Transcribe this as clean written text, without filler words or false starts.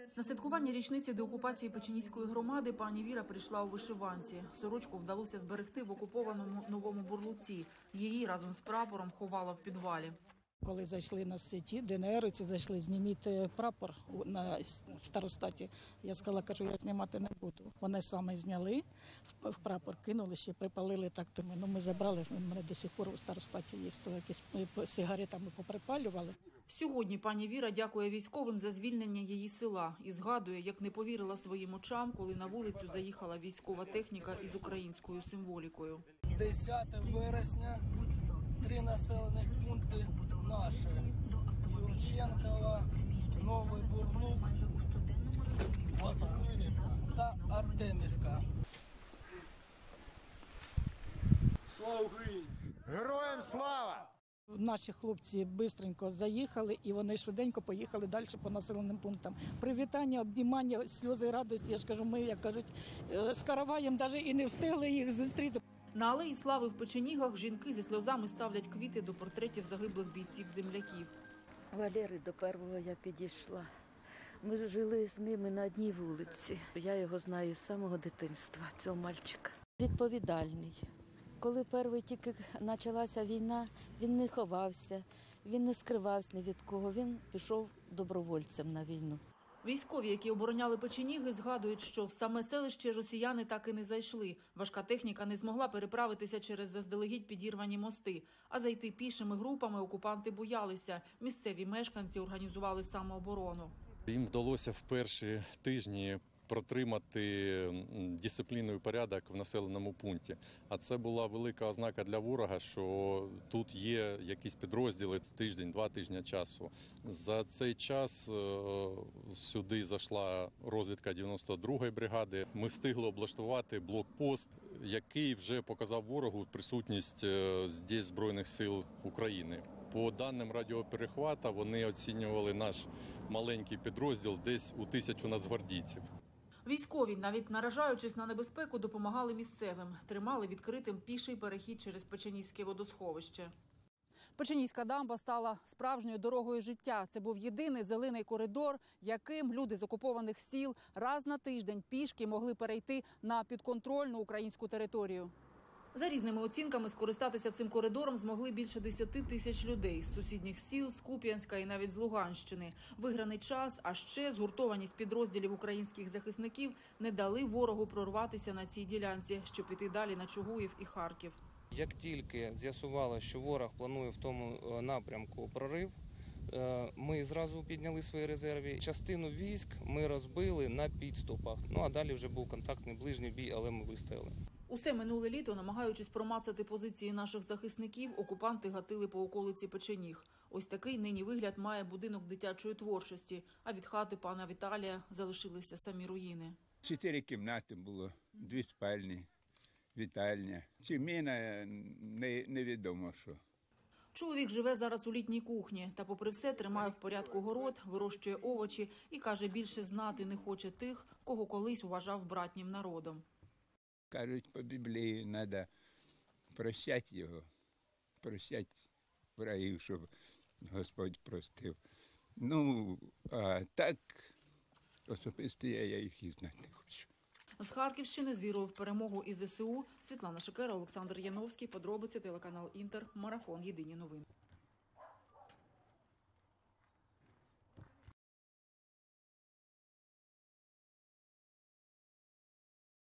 На святкування річниці деокупації Печеніської громади пані Віра прийшла у вишиванці. Сорочку вдалося зберегти в окупованому Новому Бурлуці. Її разом з прапором ховала в підвалі. Коли зайшли на сіті, ДНРівці зайшли, зніміть прапор на старостаті. Я сказала, я знімати не буду. Вони саме зняли, в прапор кинули, ще припалили так. Ми забрали, в мене до сих пор у старостаті є, то якісь сигаретами поприпалювали. Сьогодні пані Віра дякує військовим за звільнення її села і згадує, як не повірила своїм очам, коли на вулицю заїхала військова техніка із українською символікою. 10 вересня, 3 населених пункти наші. Юрченкова, Новий Бурлук та Артемівка. Слава Україні! Героям слава! Наші хлопці швидко заїхали і вони швиденько поїхали далі по населеним пунктам. Привітання, обнімання, сльози радості. Я ж кажу, ми, як кажуть, з караваєм навіть і не встигли їх зустріти. На Алеї Слави в Печенігах жінки зі сльозами ставлять квіти до портретів загиблих бійців-земляків. Валери до першого я підійшла. Ми жили з ними на одній вулиці. Я його знаю з самого дитинства, цього мальчика. Відповідальний. Коли перший тільки почалася війна, він не ховався, він не скривався ні від кого, він пішов добровольцем на війну. Військові, які обороняли Печеніги, згадують, що в саме селище росіяни так і не зайшли. Важка техніка не змогла переправитися через заздалегідь підірвані мости. А зайти пішими групами окупанти боялися. Місцеві мешканці організували самооборону. Їм вдалося в перші тижні протримати дисципліну і порядок в населеному пункті. А це була велика ознака для ворога, що тут є якісь підрозділи тиждень, 2 тижні часу. За цей час сюди зайшла розвідка 92-ї бригади. Ми встигли облаштувати блокпост, який вже показав ворогу присутність здесь Збройних сил України. По даним радіоперехвата, вони оцінювали наш маленький підрозділ десь у 1000 нацгвардійців. Військові, навіть наражаючись на небезпеку, допомагали місцевим. Тримали відкритим піший перехід через Печеніське водосховище. Печеніська дамба стала справжньою дорогою життя. Це був єдиний зелений коридор, яким люди з окупованих сіл раз на тиждень пішки могли перейти на підконтрольну українську територію. За різними оцінками, скористатися цим коридором змогли більше 10 тисяч людей з сусідніх сіл, з Куп'янська і навіть з Луганщини. Виграний час, а ще згуртованість підрозділів українських захисників не дали ворогу прорватися на цій ділянці, щоб піти далі на Чугуїв і Харків. Як тільки з'ясувало, що ворог планує в тому напрямку прорив, ми зразу підняли свої резерви. Частину військ ми розбили на підступах. А далі вже був контактний ближній бій, але ми вистояли. Усе минуле літо, намагаючись промацати позиції наших захисників, окупанти гатили по околиці Печеніг. Ось такий нині вигляд має будинок дитячої творчості, а від хати пана Віталія залишилися самі руїни. 4 кімнати було, 2 спальні, вітальня. Сімейна невідомо що. Чоловік живе зараз у літній кухні та попри все тримає в порядку город, вирощує овочі і каже, більше знати не хоче тих, кого колись вважав братнім народом. Кажуть, по Біблії треба прощати його, прощати ворогів, щоб Господь простив. А так особисто я їх і знати не хочу. З Харківщини з вірою в перемогу і ЗСУ Світлана Шикера, Олександр Яновський. Подробиці, телеканал Інтер, Марафон. Єдині новини.